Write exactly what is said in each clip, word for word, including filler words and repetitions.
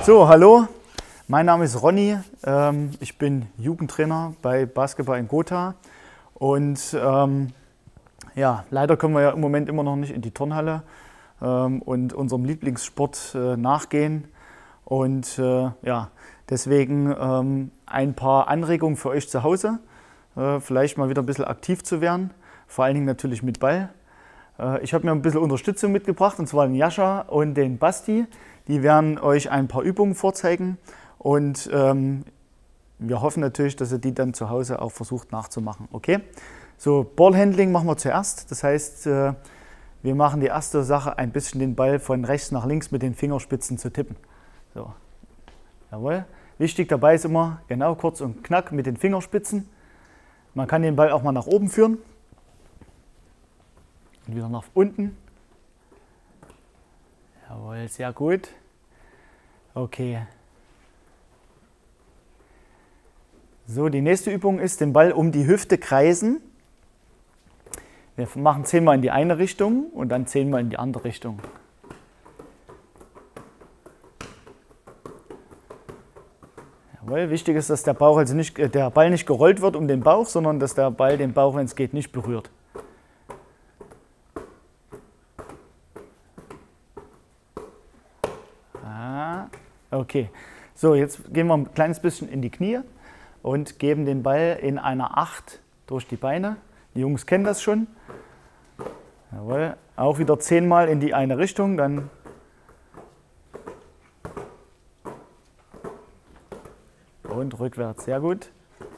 So, hallo, mein Name ist Ronny, ähm, ich bin Jugendtrainer bei Basketball in Gotha und ähm, ja, leider können wir ja im Moment immer noch nicht in die Turnhalle ähm, und unserem Lieblingssport äh, nachgehen und äh, ja, deswegen ähm, ein paar Anregungen für euch zu Hause, äh, vielleicht mal wieder ein bisschen aktiv zu werden, vor allen Dingen natürlich mit Ball. Äh, ich habe mir ein bisschen Unterstützung mitgebracht, und zwar den Jascha und den Basti. Die werden euch ein paar Übungen vorzeigen und ähm, wir hoffen natürlich, dass ihr die dann zu Hause auch versucht nachzumachen. Okay? So, Ballhandling machen wir zuerst. Das heißt, äh, wir machen die erste Sache, ein bisschen den Ball von rechts nach links mit den Fingerspitzen zu tippen. So, jawohl. Wichtig dabei ist immer, genau, kurz und knack mit den Fingerspitzen. Man kann den Ball auch mal nach oben führen und wieder nach unten. Jawohl, sehr gut. Okay. So, die nächste Übung ist den Ball um die Hüfte kreisen. Wir machen zehnmal in die eine Richtung und dann zehnmal in die andere Richtung. Jawohl, wichtig ist, dass der Bauch also nicht, der Ball nicht gerollt wird um den Bauch, sondern dass der Ball den Bauch, wenn es geht, nicht berührt. Okay, so jetzt gehen wir ein kleines bisschen in die Knie und geben den Ball in einer Acht durch die Beine. Die Jungs kennen das schon. Jawohl. Auch wieder zehnmal in die eine Richtung, dann und rückwärts, sehr gut.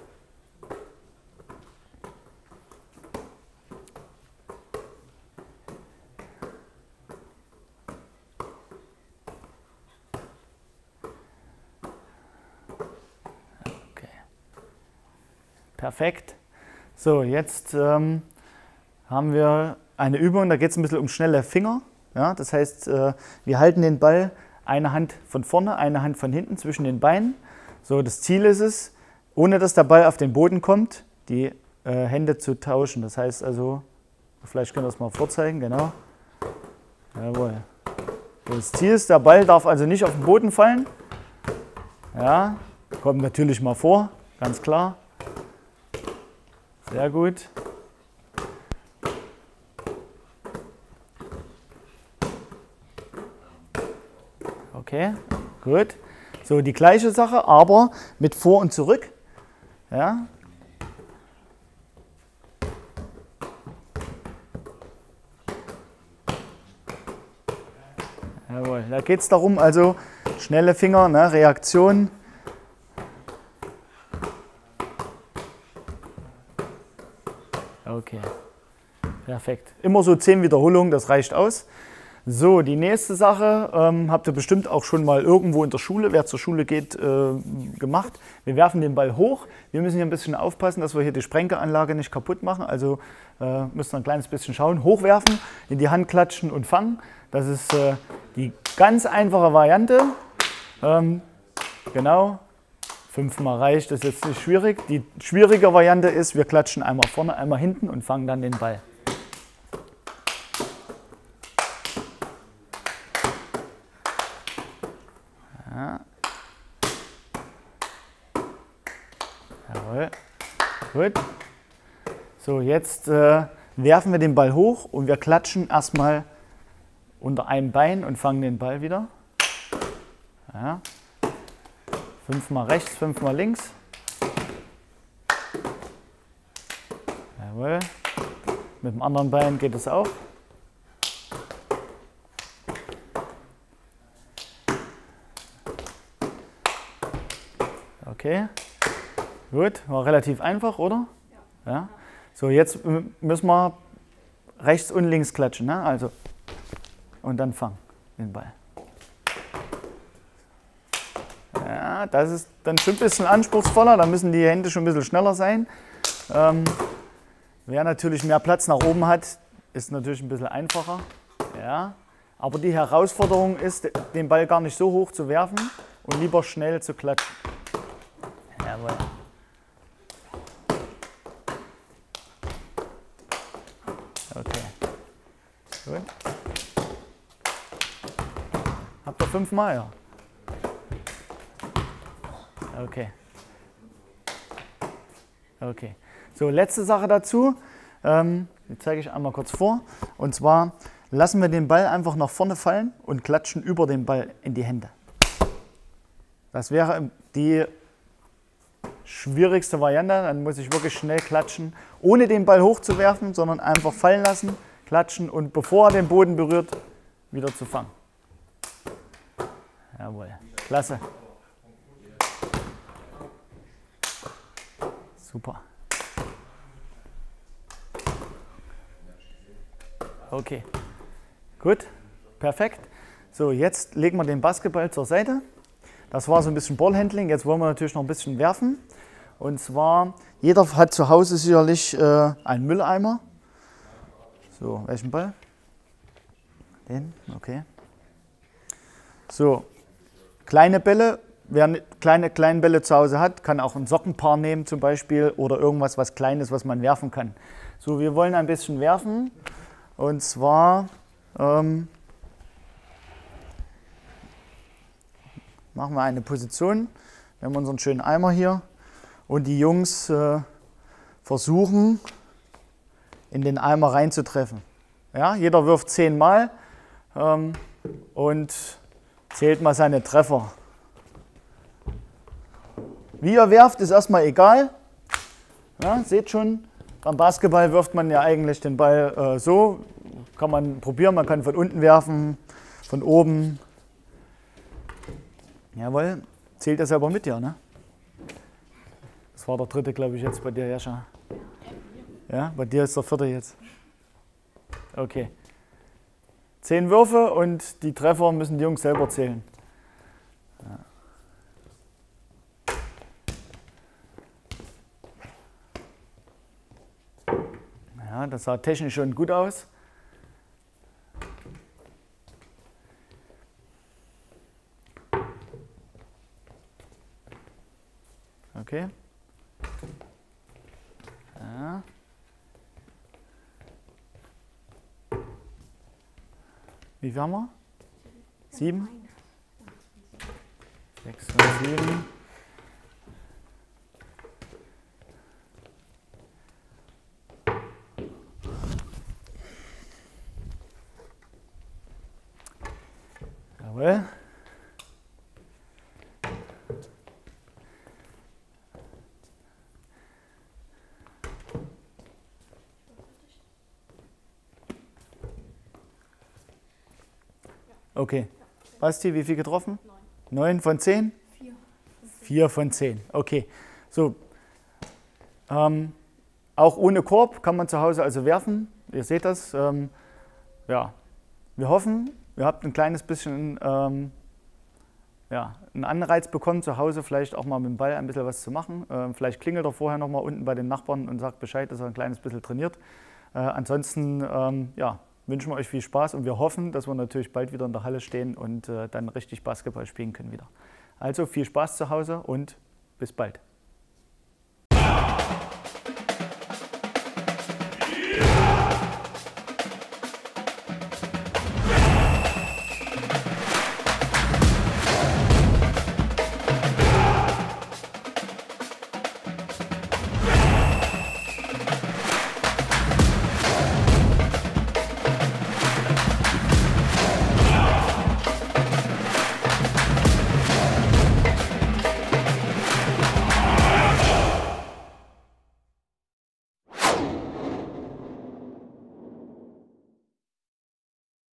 Perfekt. So, jetzt ähm, haben wir eine Übung, da geht es ein bisschen um schnelle Finger. Ja, das heißt, äh, wir halten den Ball eine Hand von vorne, eine Hand von hinten zwischen den Beinen. So, das Ziel ist es, ohne dass der Ball auf den Boden kommt, die äh, Hände zu tauschen. Das heißt also, vielleicht können wir das mal vorzeigen, genau. Jawohl. So, das Ziel ist, der Ball darf also nicht auf den Boden fallen. Ja, kommt natürlich mal vor, ganz klar. Sehr gut. Okay, gut. So, die gleiche Sache, aber mit vor und zurück. Ja. Jawohl, da geht es darum, also schnelle Finger, ne, Reaktion. Okay, perfekt. Immer so zehn Wiederholungen, das reicht aus. So, die nächste Sache ähm, habt ihr bestimmt auch schon mal irgendwo in der Schule, wer zur Schule geht, äh, gemacht. Wir werfen den Ball hoch. Wir müssen hier ein bisschen aufpassen, dass wir hier die Sprenkelanlage nicht kaputt machen. Also äh, müssen wir ein kleines bisschen schauen. Hochwerfen, in die Hand klatschen und fangen. Das ist äh, die ganz einfache Variante. Ähm, genau. Fünfmal reicht, das ist jetzt nicht schwierig. Die schwierige Variante ist, wir klatschen einmal vorne, einmal hinten und fangen dann den Ball. Ja. Jawohl. Gut. So, jetzt äh, werfen wir den Ball hoch und wir klatschen erstmal unter einem Bein und fangen den Ball wieder. Ja. Fünfmal rechts, fünfmal links. Jawohl. Mit dem anderen Bein geht es auch. Okay. Gut, war relativ einfach, oder? Ja. Ja. So, jetzt müssen wir rechts und links klatschen, ne? Also und dann fangen den Ball. Ja, das ist dann schon ein bisschen anspruchsvoller, da müssen die Hände schon ein bisschen schneller sein. Ähm, wer natürlich mehr Platz nach oben hat, ist natürlich ein bisschen einfacher. Ja, aber die Herausforderung ist, den Ball gar nicht so hoch zu werfen und lieber schnell zu klatschen. Jawohl. Okay. Gut. Habt ihr fünfmal, ja? Okay. Okay. So, letzte Sache dazu. Ähm, die zeige ich einmal kurz vor. Und zwar lassen wir den Ball einfach nach vorne fallen und klatschen über den Ball in die Hände. Das wäre die schwierigste Variante. Dann muss ich wirklich schnell klatschen, ohne den Ball hochzuwerfen, sondern einfach fallen lassen, klatschen und bevor er den Boden berührt, wieder zu fangen. Jawohl, klasse. Super. Okay, gut, perfekt. So, jetzt legen wir den Basketball zur Seite. Das war so ein bisschen Ballhandling. Jetzt wollen wir natürlich noch ein bisschen werfen. Und zwar, jeder hat zu Hause sicherlich äh, einen Mülleimer. So, welchen Ball? Den, okay. So, kleine Bälle. Wer kleine, kleine Bälle zu Hause hat, kann auch ein Sockenpaar nehmen zum Beispiel oder irgendwas, was Kleines, was man werfen kann. So, wir wollen ein bisschen werfen. Und zwar ähm, machen wir eine Position. Wir haben unseren schönen Eimer hier und die Jungs äh, versuchen, in den Eimer reinzutreffen. Ja, jeder wirft zehnmal ähm, und zählt mal seine Treffer. Wie ihr werft, ist erstmal egal. Ja, seht schon, beim Basketball wirft man ja eigentlich den Ball äh, so. Kann man probieren, man kann von unten werfen, von oben. Jawohl, zählt das selber mit dir, ne? Das war der dritte, glaube ich, jetzt bei dir, Jascha. Ja, bei dir ist der vierte jetzt. Okay. Zehn Würfe und die Treffer müssen die Jungs selber zählen. Ja. Ja, das sah technisch schon gut aus. Okay. Ja. Wie viel haben wir? Sieben? Sechs und sieben. Jawohl. Okay. Basti, wie viel getroffen? Neun. Neun von zehn? Vier. Vier von zehn. Okay. So. Ähm, auch ohne Korb kann man zu Hause also werfen. Ihr seht das. Ähm, ja. Wir hoffen, ihr habt ein kleines bisschen ähm, ja, einen Anreiz bekommen, zu Hause vielleicht auch mal mit dem Ball ein bisschen was zu machen. Ähm, vielleicht klingelt er vorher noch mal unten bei den Nachbarn und sagt Bescheid, dass er ein kleines bisschen trainiert. Äh, ansonsten, ähm, ja. wünschen wir euch viel Spaß und wir hoffen, dass wir natürlich bald wieder in der Halle stehen und äh, dann richtig Basketball spielen können wieder. Also viel Spaß zu Hause und bis bald.